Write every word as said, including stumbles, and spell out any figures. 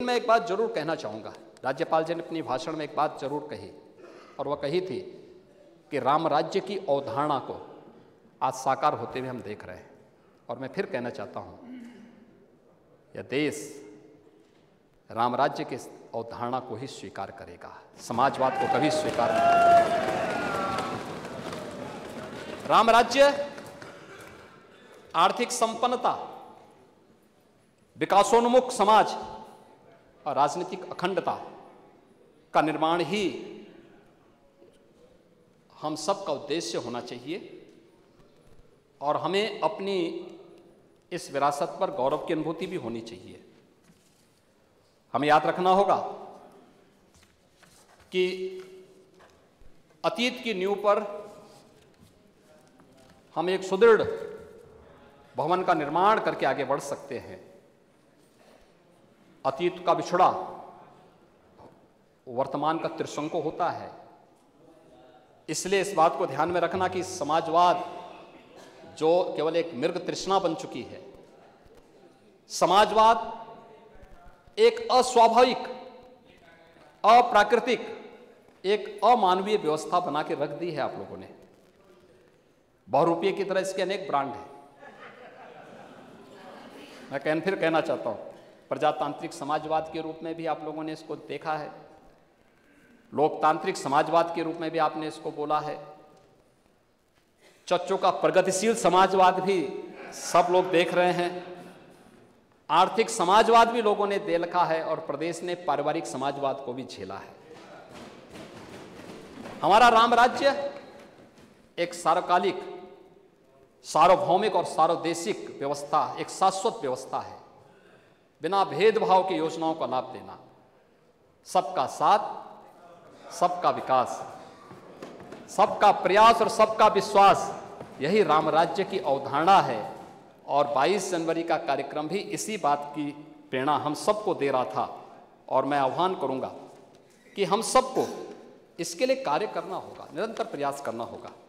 लेकिन मैं एक बात जरूर कहना चाहूँगा, राज्यपाल जी ने अपनी भाषण में एक बात जरूर कही, और वह कही थी कि राम राज्य की अवधारणा को आज साकार होते हुए हम देख रहे हैं। और मैं फिर कहना चाहता हूँ, यह देश राम राज्य की अवधारणा को ही स्वीकार करेगा, समाजवाद को कभी स्वीकार नहीं करेगा। राम राज्य आर्थिक संपन्नता, विकासोन्मुख समाज और राजनीतिक अखंडता का निर्माण ही हम सब का उद्देश्य होना चाहिए, और हमें अपनी इस विरासत पर गौरव की अनुभूति भी होनी चाहिए। हमें याद रखना होगा कि अतीत की नींव पर हम एक सुदृढ़ भवन का निर्माण करके आगे बढ़ सकते हैं। अतीत का बिछड़ा वर्तमान का त्रिशंकु होता है। इसलिए इस बात को ध्यान में रखना कि समाजवाद जो केवल एक मृग तृष्णा बन चुकी है, समाजवाद एक अस्वाभाविक, अप्राकृतिक, एक अमानवीय व्यवस्था बना के रख दी है आप लोगों ने। बहुरूपये की तरह इसके अनेक ब्रांड हैं। मैं कहन फिर कहना चाहता हूं, प्रजातांत्रिक समाजवाद के रूप में भी आप लोगों ने इसको देखा है, लोकतांत्रिक समाजवाद के रूप में भी आपने इसको बोला है, चच्चों का प्रगतिशील समाजवाद भी सब लोग देख रहे हैं, आर्थिक समाजवाद भी लोगों ने दे रखा है, और प्रदेश ने पारिवारिक समाजवाद को भी झेला है। हमारा राम राज्य एक सार्वकालिक, सार्वभौमिक और सार्वदेशिक व्यवस्था, एक शाश्वत व्यवस्था है। बिना भेदभाव की योजनाओं का लाभ देना, सबका साथ, सबका विकास, सबका प्रयास और सबका विश्वास, यही राम राज्य की अवधारणा है। और बाईस जनवरी का कार्यक्रम भी इसी बात की प्रेरणा हम सबको दे रहा था। और मैं आह्वान करूंगा कि हम सबको इसके लिए कार्य करना होगा, निरंतर प्रयास करना होगा।